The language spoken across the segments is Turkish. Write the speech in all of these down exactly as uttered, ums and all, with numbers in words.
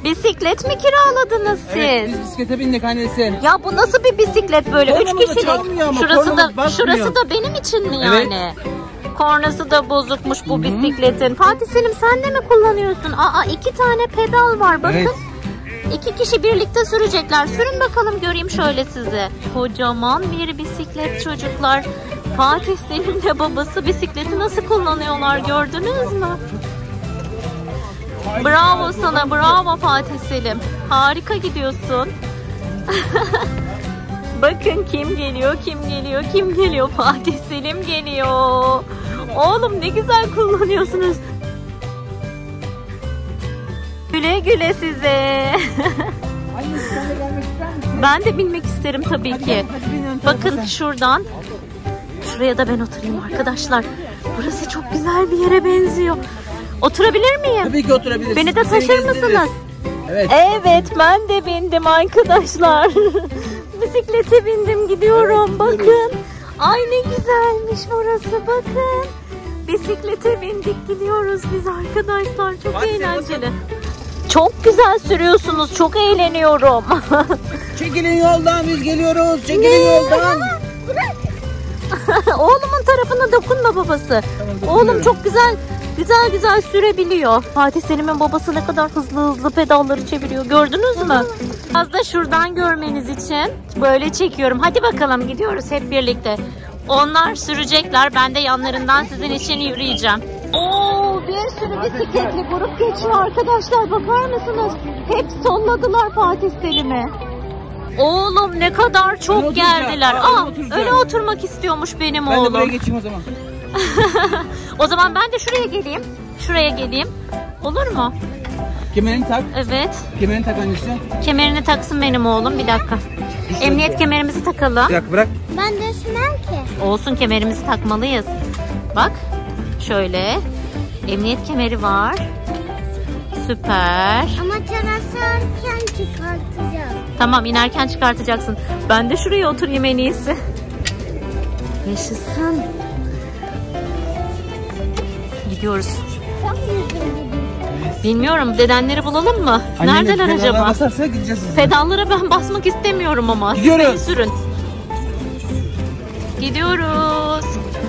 Bisiklet mi kiraladınız siz? Evet, biz bisiklete bindik annesi. Ya bu nasıl bir bisiklet böyle? Kornamız Üç da kişilik. çalmıyor ama, Şurası da kornamız basmıyor. şurası da benim için mi Evet. yani? Kornası da bozukmuş bu Hı-hı. bisikletin. Fatih Selim sen de mi kullanıyorsun? Aa iki tane pedal var bakın. Evet. İki kişi birlikte sürecekler. Sürün bakalım göreyim şöyle sizi. Kocaman bir bisiklet çocuklar. Fatih Selim'le babası bisikleti nasıl kullanıyorlar gördünüz mü? Bravo sana, bravo Fatih Selim. Harika gidiyorsun. Bakın kim geliyor, kim geliyor, kim geliyor? Fatih Selim geliyor. Oğlum ne güzel kullanıyorsunuz. Güle güle size. Anne sen de gelmek ister misin? Ben de binmek isterim tabii Hadi ki. gel, hadi bin ön Bakın tarafa. şuradan. Şuraya da ben oturayım arkadaşlar. Burası çok güzel bir yere benziyor. Oturabilir miyim? Tabii ki oturabilirsin. Beni de Seni taşır gezdiririz. mısınız? Evet. Evet ben de bindim arkadaşlar. Bisiklete bindim gidiyorum. Evet, bakın. Ay ne güzelmiş burası bakın. Bisiklete bindik gidiyoruz biz arkadaşlar. Çok Hadi sen eğlenceli. Çok güzel sürüyorsunuz. Çok eğleniyorum. Çekilin yoldan, biz geliyoruz. Çekilin yoldan. Oğlumun tarafına dokunma babası. Tamam, Oğlum dokunmuyorum. çok güzel güzel güzel sürebiliyor. Fatih Selim'in babası ne kadar hızlı hızlı pedalları çeviriyor. Gördünüz mü? Az da şuradan görmeniz için böyle çekiyorum. Hadi bakalım gidiyoruz hep birlikte. Onlar sürecekler. Ben de yanlarından sizin için yürüyeceğim. Oo, bir sürü bisikletli grup geçiyor arkadaşlar. Bakar mısınız? Hep solladılar Fatih Selim'i. Oğlum ne kadar çok Öyle oturacağım. geldiler. Aa, Aa, öyle oturacağım. öyle oturmak istiyormuş benim Ben oğlum. de buraya geçeyim o zaman. O zaman ben de şuraya geleyim. Şuraya geleyim. Olur mu? Kemerini tak. Evet. Kemerini tak annesi. Kemerini taksın benim oğlum. Bir dakika. Emniyet kemerimizi takalım. Bir dakika bırak. Ben de sinem ki. Olsun kemerimizi takmalıyız. Bak. Şöyle. Emniyet kemeri var. Süper. Ama terasarken çıkartacağım. Tamam inerken çıkartacaksın. Ben de şuraya oturayım en iyisi. Yaşasın. Gidiyoruz. Çok yüzüm. Bilmiyorum dedenleri bulalım mı? Annem Neredeler pedallara acaba? basarsa gideceğiz hızlı. Pedallara ben basmak istemiyorum ama. Gidiyoruz. Beni sürün. Gidiyoruz.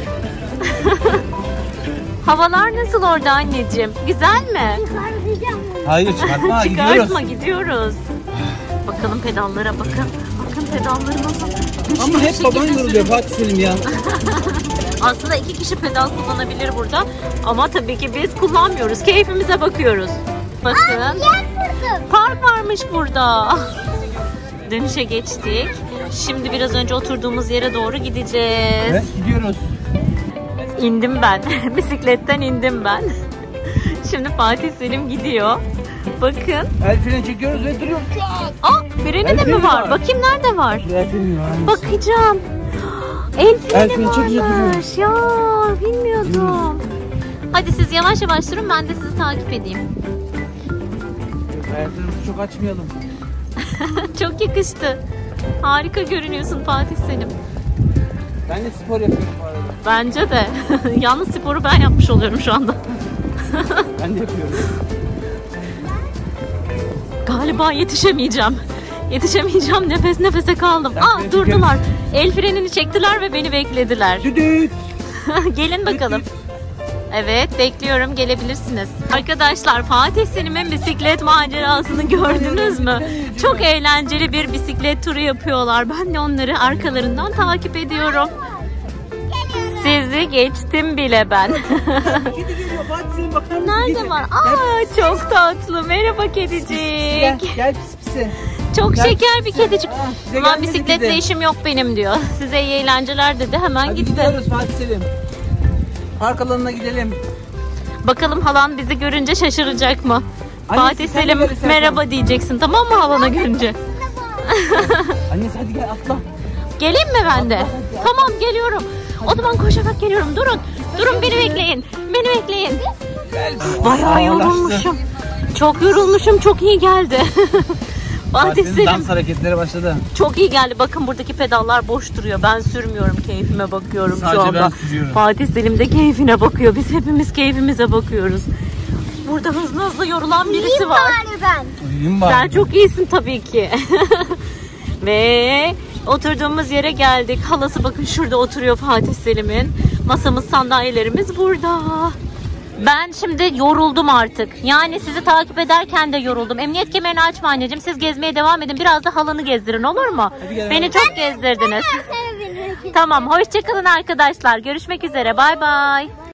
Havalar nasıl orada anneciğim? Güzel mi? Çıkartacağım. Hayır çıkartma gidiyoruz. Çıkartma gidiyoruz. Bakalım pedallara bakın. Bakın pedalları nasıl güçlü Ama bir hep baban şekilde yoruluyor sürüyor. Fatih Selim ya. Aslında iki kişi pedal kullanabilir burada. Ama tabii ki biz kullanmıyoruz. Keyfimize bakıyoruz. Bakın. Yer buldum. Park varmış burada. Dönüşe geçtik. Şimdi biraz önce oturduğumuz yere doğru gideceğiz. Evet gidiyoruz. İndim ben. Bisikletten indim ben. Şimdi Fatih Selim gidiyor. Bakın. El freni çekiyoruz ve duruyor. Aa, freni El de mi freni var? var. Bakayım nerede var? El freni var. Bakacağım. El freni, El freni çekince varmış. Ya bilmiyordum. Hadi siz yavaş yavaş sürün ben de sizi takip edeyim. Ayaklarımızı çok açmayalım. Çok yakıştı. Harika görünüyorsun Fatih Selim. Ben de spor yapıyorum bu arada. Bence de. Yalnız sporu ben yapmış oluyorum şu anda. Ben de yapıyorum. Galiba yetişemeyeceğim. Yetişemeyeceğim. Nefes nefese kaldım. Sen Aa freni durdular. El frenini çektiler ve beni beklediler. Düdüt. Gelin bakalım. Evet bekliyorum gelebilirsiniz. Arkadaşlar Fatih Selim'in bisiklet macerasını gördünüz mü? Çok eğlenceli bir bisiklet turu yapıyorlar. Ben de onları arkalarından takip ediyorum. Sizi geçtim bile ben. Kedi geliyor Fatih Selim bakar mısın? Nerede Kedi. var? Gel, Aa çok tatlı. Merhaba Gel, kedicik. gel pis pisi. Çok Gel şeker bir pisi. kedicik. Aa, bize Ama gelmedi bisikletle kedi. işim yok benim diyor. Size iyi eğlenceler dedi. Hemen Hadi gitti. gidiyoruz Fatih Selim. Park alanına gidelim. Bakalım halan bizi görünce şaşıracak mı? Annesi, Fatih sen de Selim gel istersen. merhaba diyeceksin tamam mı halana görünce? Annesi hadi gel atla. Geleyim mi ben de? Atla, hadi, atla. Tamam geliyorum. O zaman koşarak geliyorum. Durun. Durun beni bekleyin. Beni bekleyin. Gel. Bayağı Ağırlaştı. yorulmuşum. Çok yorulmuşum. Çok iyi geldi. Fatih Fatih'in Selim dans hareketleri başladı. çok iyi geldi. Bakın buradaki pedallar boş duruyor. Ben sürmüyorum. Keyfime bakıyorum Sadece şu anda. ben sürüyorum. Fatih Selim de keyfine bakıyor. Biz hepimiz keyfimize bakıyoruz. Burada hızlı hızlı yorulan birisi İyiyim var. bari ben. İyiyim bari. Sen çok iyisin tabii ki. Ve oturduğumuz yere geldik. Halası bakın şurada oturuyor Fatih Selim'in. Masamız, sandalyelerimiz burada. Ben şimdi yoruldum artık. Yani sizi takip ederken de yoruldum. Emniyet kemerini açma anneciğim. Siz gezmeye devam edin. Biraz da halanı gezdirin, olur mu? gel. Beni çok gezdirdiniz. Tamam, hoşçakalın arkadaşlar. Görüşmek üzere. Bay bay.